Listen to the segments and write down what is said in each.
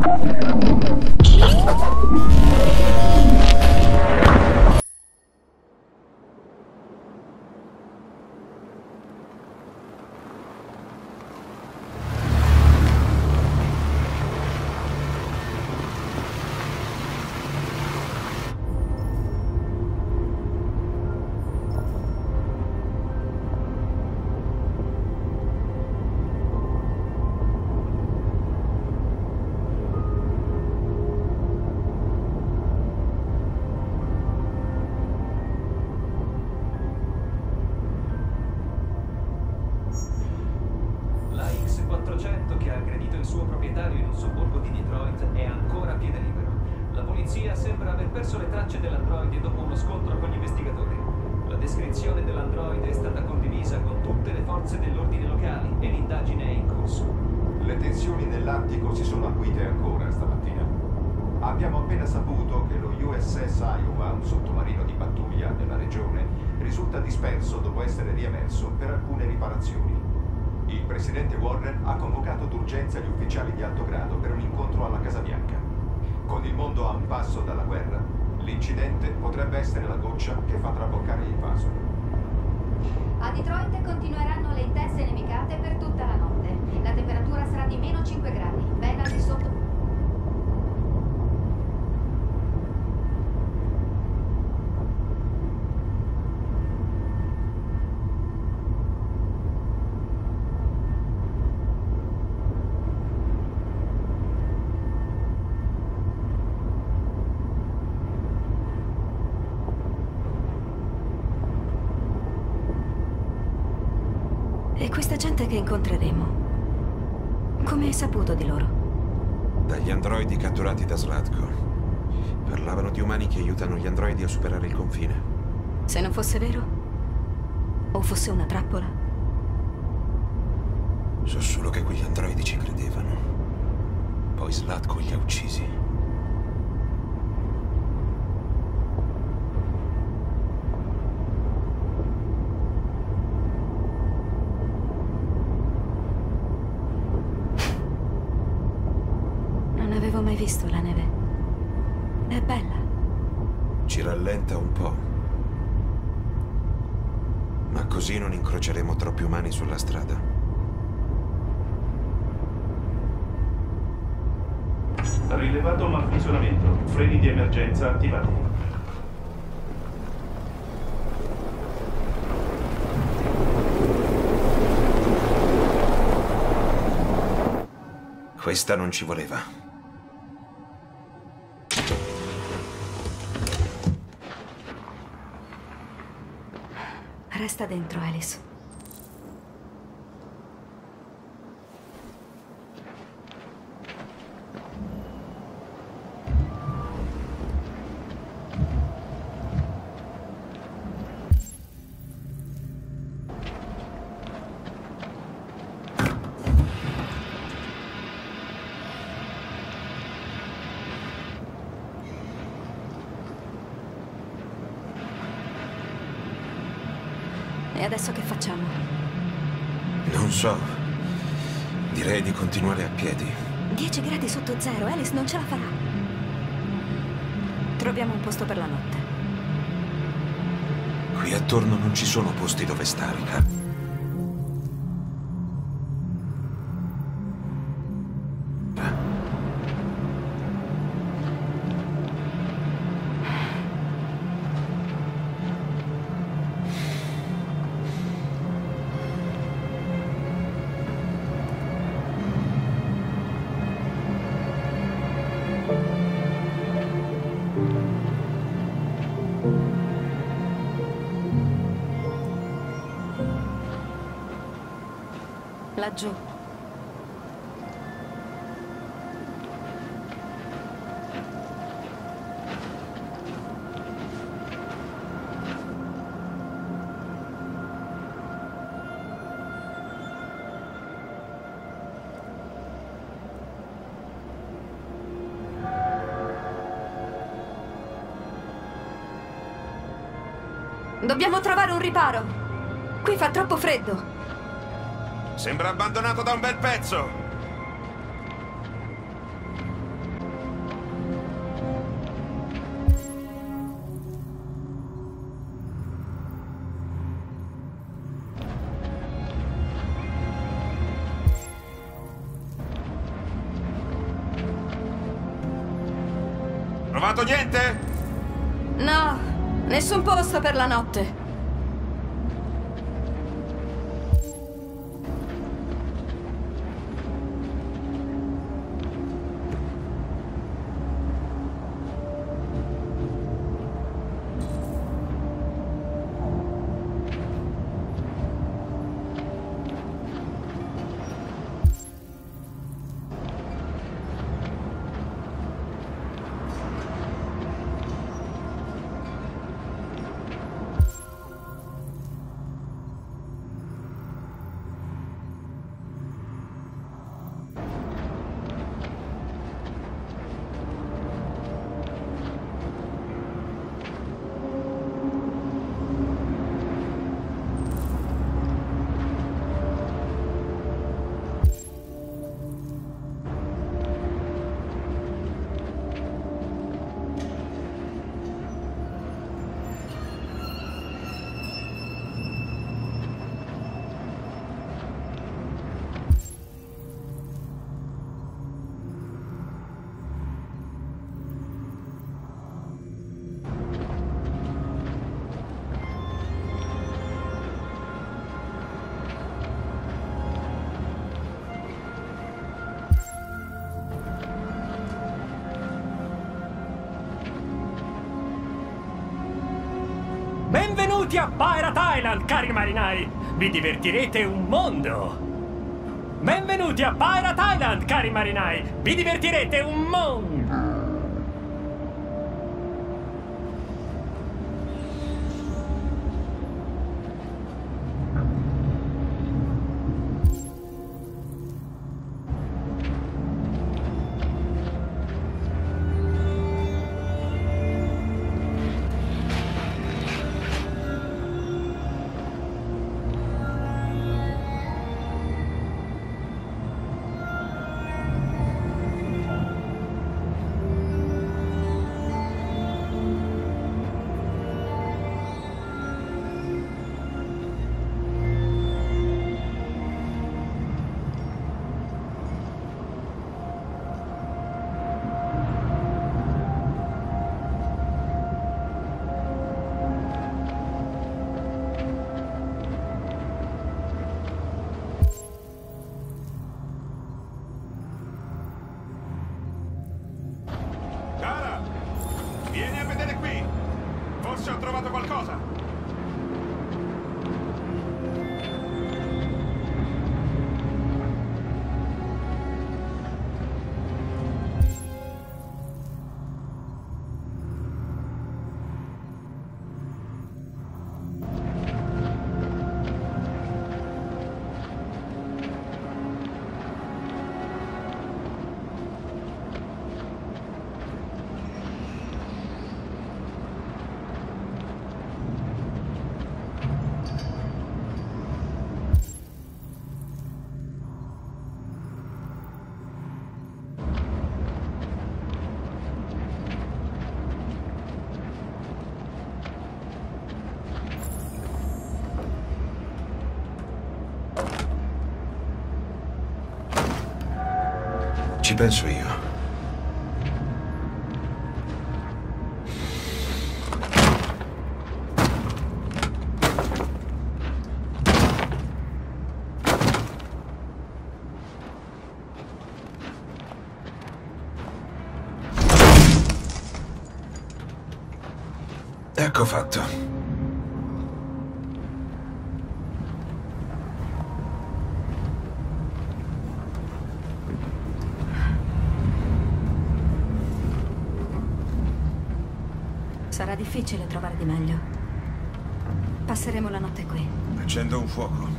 Che ha aggredito il suo proprietario in un sobborgo di Detroit è ancora a piede libero. La polizia sembra aver perso le tracce dell'androide dopo uno scontro con gli investigatori. La descrizione dell'androide è stata condivisa con tutte le forze dell'ordine locali e l'indagine è in corso. Le tensioni nell'Artico si sono acuite ancora stamattina. Abbiamo appena saputo che lo USS Iowa, un sottomarino di pattuglia della regione, risulta disperso dopo essere riemerso per alcune riparazioni. Il presidente Warren ha convocato d'urgenza gli ufficiali di alto grado per un incontro alla Casa Bianca. Con il mondo a un passo dalla guerra, l'incidente potrebbe essere la goccia che fa traboccare il vaso. A Detroit continueranno le intense nevicate per tutta la notte. La temperatura sarà di meno 5 gradi, ben al di sotto. E questa gente che incontreremo, come hai saputo di loro? Dagli androidi catturati da Slatko. Parlavano di umani che aiutano gli androidi a superare il confine. Se non fosse vero? O fosse una trappola? So solo che quegli androidi ci credevano. Poi Slatko li ha uccisi. Non avevo mai visto la neve. È bella. Ci rallenta un po'. Ma così non incroceremo troppi umani sulla strada. Rilevato malfunzionamento. Freni di emergenza attivati. Questa non ci voleva. Resta dentro, Alice. E adesso che facciamo? Non so. Direi di continuare a piedi. 10 gradi sotto zero, Alice non ce la farà. Troviamo un posto per la notte. Qui attorno non ci sono posti dove stare, Cap. Laggiù. Dobbiamo trovare un riparo. Qui fa troppo freddo. Sembra abbandonato da un bel pezzo. Trovato niente? No, nessun posto per la notte. Benvenuti a Pirate Island, cari marinai! Vi divertirete un mondo! Benvenuti a Pirate Island, cari marinai! Vi divertirete un mondo! Vieni a vedere qui! Forse ho trovato qualcosa! Ci penso io. Ecco fatto. Sarà difficile trovare di meglio. Passeremo la notte qui. Accendo un fuoco.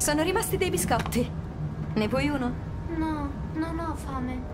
Sono rimasti dei biscotti. Ne vuoi uno? No, non ho fame.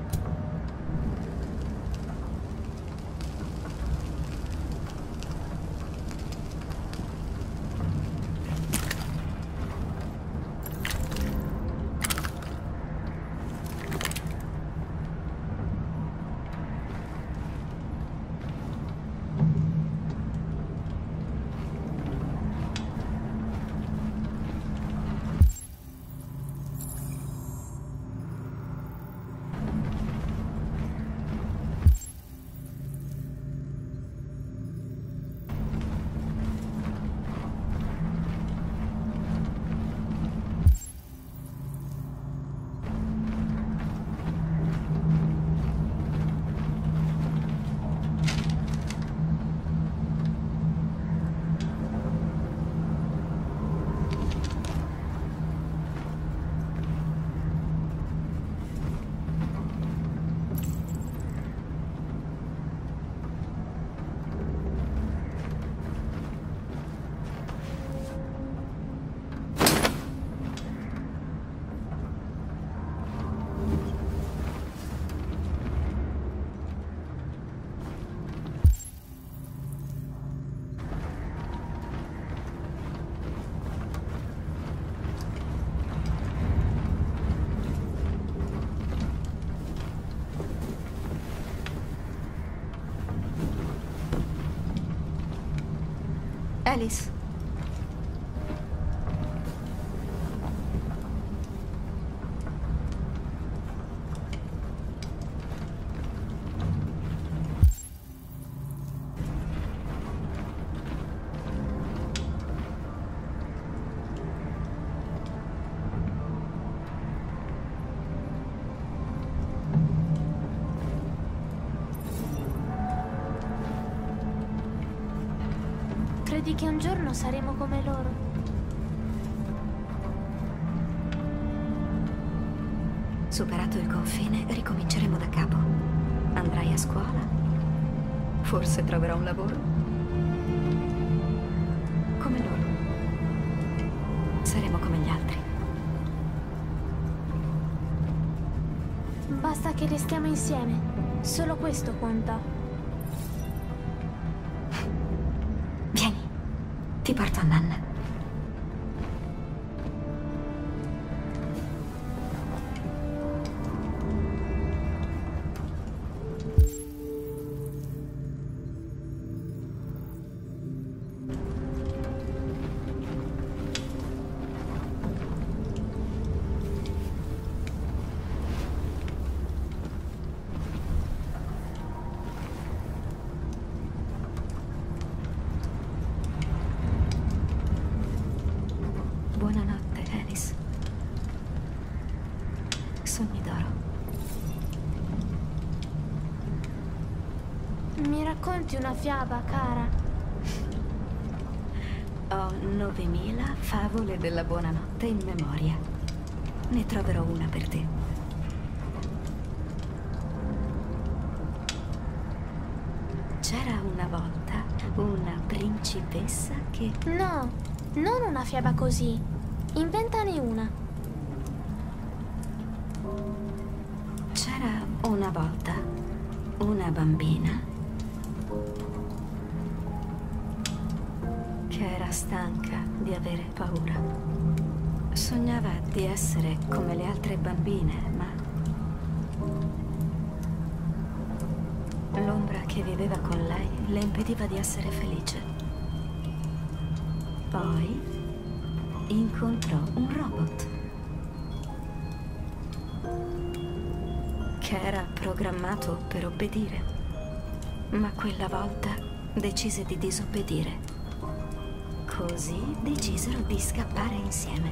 Alice. Credi che un giorno saremo come loro? Superato il confine, ricominceremo da capo. Andrai a scuola. Forse troverò un lavoro. Come loro. Saremo come gli altri. Basta che restiamo insieme. Solo questo conta. Vieni, ti porto a Nanna. Buonanotte, Alice. Sogni d'oro. Mi racconti una fiaba, cara? Ho 9000 favole della buonanotte in memoria. Ne troverò una per te. C'era una volta una principessa che... No, non una fiaba così. Inventane una. C'era una volta una bambina che era stanca di avere paura. Sognava di essere come le altre bambine, ma l'ombra che viveva con lei le impediva di essere felice. Poi incontrò un robot che era programmato per obbedire, ma quella volta decise di disobbedire. Così decisero di scappare insieme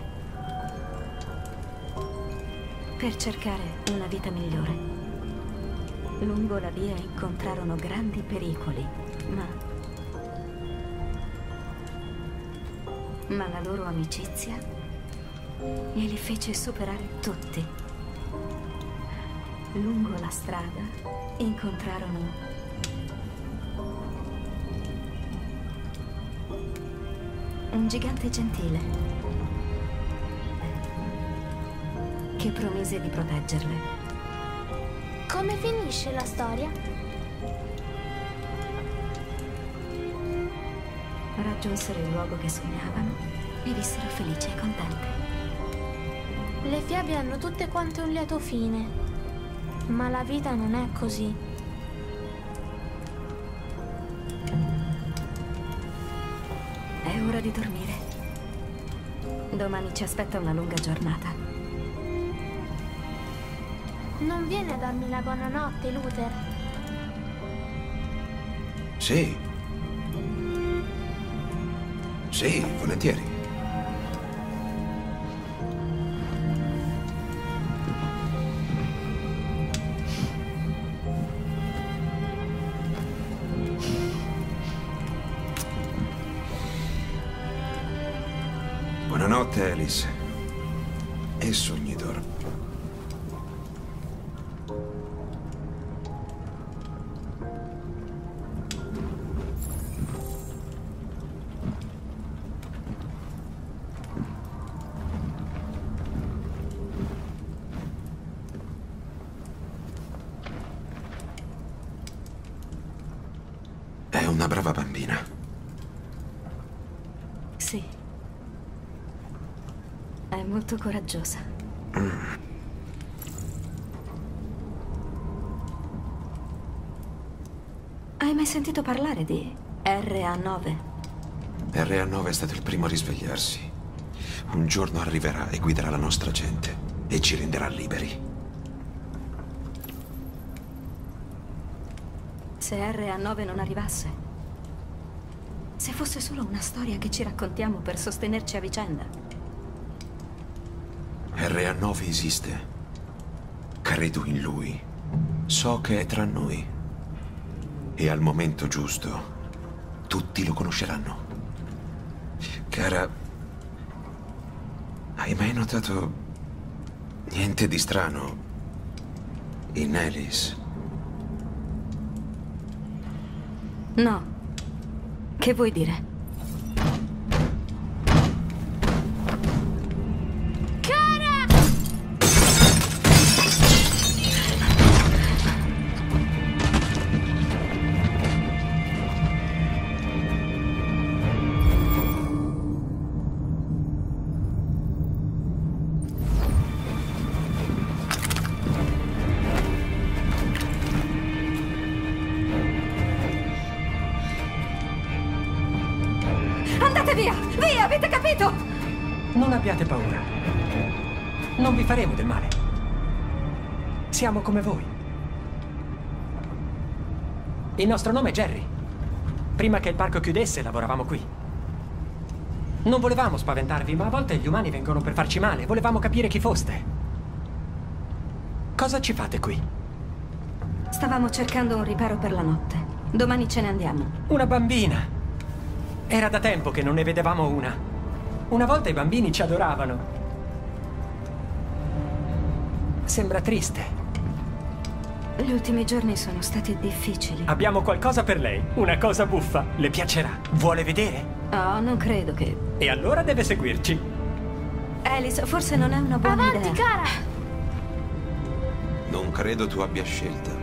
per cercare una vita migliore. Lungo la via incontrarono grandi pericoli, ma la loro amicizia glieli fece superare tutti. Lungo la strada incontrarono un gigante gentile che promise di proteggerle. Come finisce la storia? Raggiunsero il luogo che sognavano e vissero felici e contenti. Le fiabe hanno tutte quante un lieto fine, ma la vita non è così. È ora di dormire. Domani ci aspetta una lunga giornata. Non viene a darmi la buonanotte, Luther? Sì. Sì, volentieri. Buonanotte, Alice. E sogni d'oro. È una brava bambina. Sì. È molto coraggiosa. Hai mai sentito parlare di RA9? RA9 è stato il primo a risvegliarsi. Un giorno arriverà e guiderà la nostra gente e ci renderà liberi. Se RA9 non arrivasse, se fosse solo una storia che ci raccontiamo per sostenerci a vicenda. RA9 esiste. Credo in lui. So che è tra noi. E al momento giusto, tutti lo conosceranno. Cara, hai mai notato niente di strano in Alice? No. Che vuoi dire? Via, avete capito? Non abbiate paura. Non vi faremo del male. Siamo come voi. Il nostro nome è Jerry. Prima che il parco chiudesse, lavoravamo qui. Non volevamo spaventarvi, ma a volte gli umani vengono per farci male. Volevamo capire chi foste. Cosa ci fate qui? Stavamo cercando un riparo per la notte. Domani ce ne andiamo. Una bambina. Era da tempo che non ne vedevamo una. Una volta i bambini ci adoravano. Sembra triste. Gli ultimi giorni sono stati difficili. Abbiamo qualcosa per lei. Una cosa buffa. Le piacerà. Vuole vedere? Oh, non credo che... E allora deve seguirci. Alice, forse non è una buona idea. Avanti, cara! Non credo tu abbia scelta.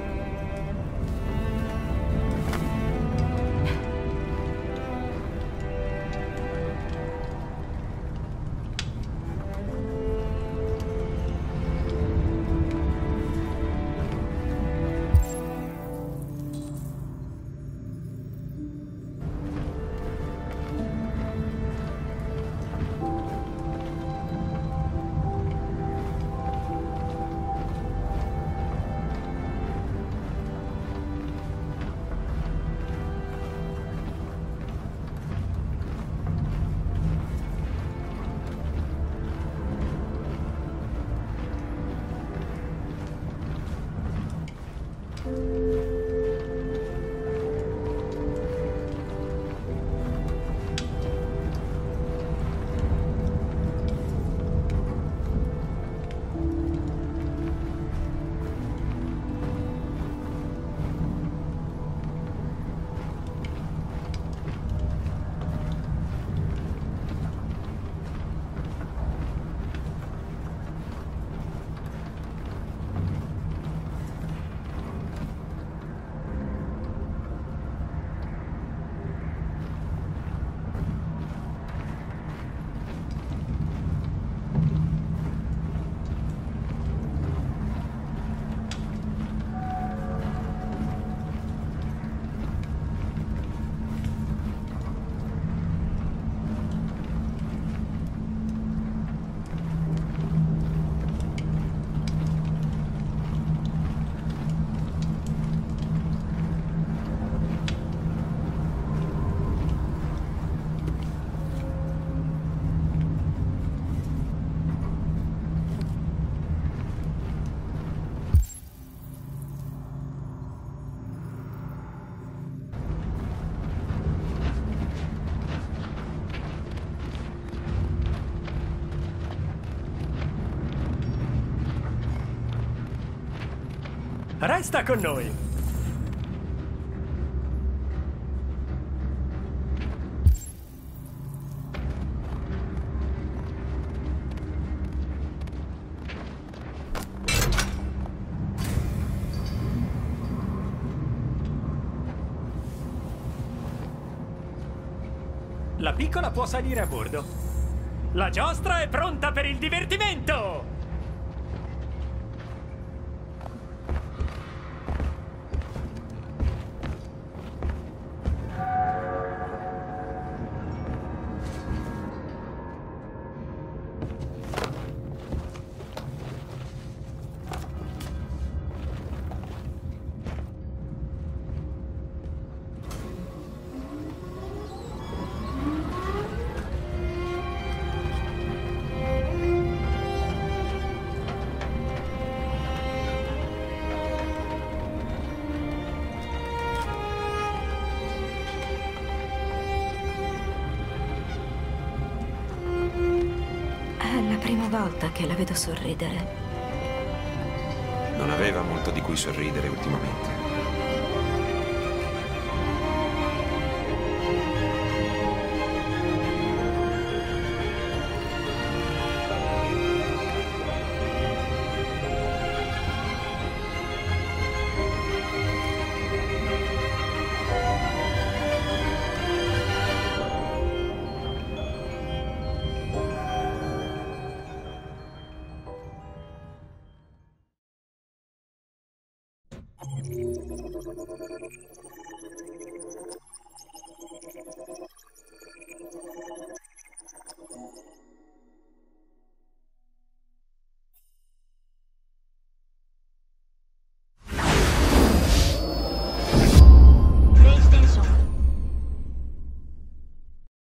Resta con noi. La piccola può salire a bordo. La giostra è pronta per il divertimento! È la prima volta che la vedo sorridere. Non aveva molto di cui sorridere ultimamente.